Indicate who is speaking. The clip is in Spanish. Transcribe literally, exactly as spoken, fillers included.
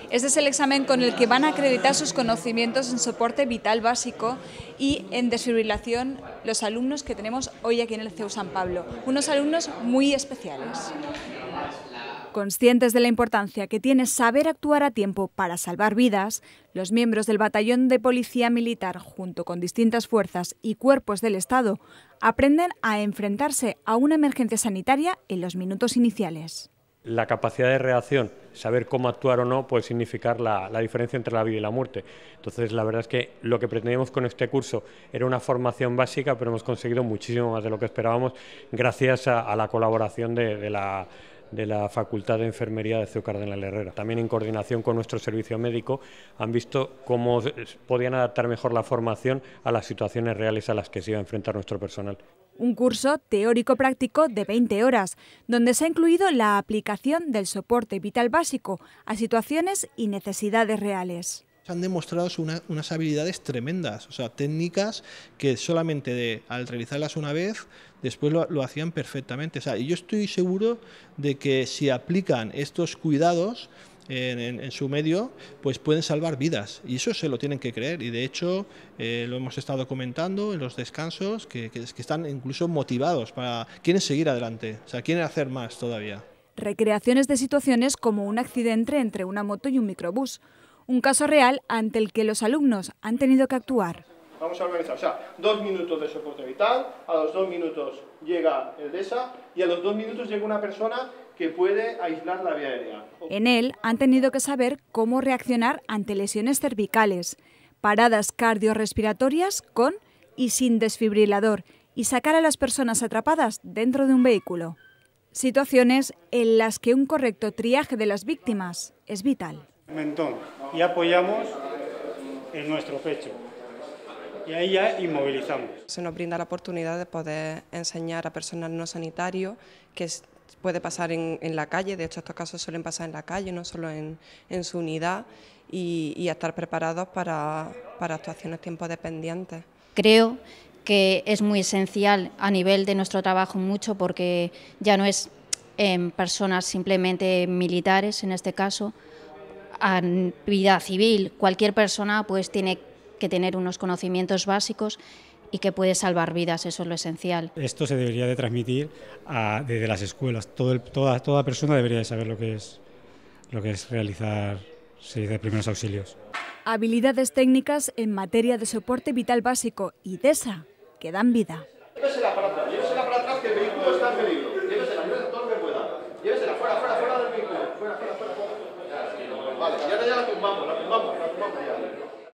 Speaker 1: Este es el examen con el que van a acreditar sus conocimientos en soporte vital básico y en desfibrilación los alumnos que tenemos hoy aquí en el C E U San Pablo, unos alumnos muy especiales. Conscientes de la importancia que tiene saber actuar a tiempo para salvar vidas, los miembros del Batallón de Policía Militar, junto con distintas fuerzas y cuerpos del Estado, aprenden a enfrentarse a una emergencia sanitaria en los minutos iniciales.
Speaker 2: La capacidad de reacción, saber cómo actuar o no, puede significar la, la diferencia entre la vida y la muerte. Entonces, la verdad es que lo que pretendíamos con este curso era una formación básica, pero hemos conseguido muchísimo más de lo que esperábamos gracias a, a la colaboración de, de, la, de la Facultad de Enfermería de C E U Cardenal Herrera. También en coordinación con nuestro servicio médico han visto cómo podían adaptar mejor la formación a las situaciones reales a las que se iba a enfrentar nuestro personal.
Speaker 1: Un curso teórico-práctico de veinte horas, donde se ha incluido la aplicación del soporte vital básico a situaciones y necesidades reales.
Speaker 3: Han demostrado una, unas habilidades tremendas, o sea, técnicas que solamente de, al realizarlas una vez, después lo, lo hacían perfectamente. O sea, y yo estoy seguro de que si aplican estos cuidados En, en, en su medio, pues pueden salvar vidas, y eso se lo tienen que creer, y de hecho eh, lo hemos estado comentando en los descansos, que, que, que están incluso motivados, para quieren seguir adelante, o sea, quieren hacer más todavía.
Speaker 1: Recreaciones de situaciones como un accidente entre una moto y un microbús, un caso real ante el que los alumnos han tenido que actuar.
Speaker 4: Vamos a organizar, o sea, dos minutos de soporte vital, a los dos minutos llega el D E S A y a los dos minutos llega una persona que puede aislar la vía aérea.
Speaker 1: En él han tenido que saber cómo reaccionar ante lesiones cervicales, paradas cardiorrespiratorias con y sin desfibrilador y sacar a las personas atrapadas dentro de un vehículo. Situaciones en las que un correcto triaje de las víctimas es vital.
Speaker 5: Mentón y apoyamos en nuestro pecho. Y ahí ya inmovilizamos.
Speaker 6: Se nos brinda la oportunidad de poder enseñar a personal no sanitario que puede pasar en, en la calle, de hecho estos casos suelen pasar en la calle, no solo en, en su unidad, y, y estar preparados para, para actuaciones tiempo dependientes.
Speaker 7: Creo que es muy esencial a nivel de nuestro trabajo mucho porque ya no es en personas simplemente militares, en este caso, a vida civil, cualquier persona pues tiene que tener unos conocimientos básicos y que puede salvar vidas, eso es lo esencial.
Speaker 5: Esto se debería de transmitir a, desde las escuelas, Todo el, toda, toda persona debería de saber lo que es, lo que es realizar sí, de primeros auxilios.
Speaker 1: Habilidades técnicas en materia de soporte vital básico y D E S A que dan vida.
Speaker 4: Llévesela para atrás, llévesela para atrás que el vehículo está en peligro. Llévesela, llévesela todo lo que pueda. Llévesela fuera, fuera, fuera del vehículo. Fuera, fuera, fuera. Vale, y ahora ya la tumbamos, la tumbamos, la tumbamos.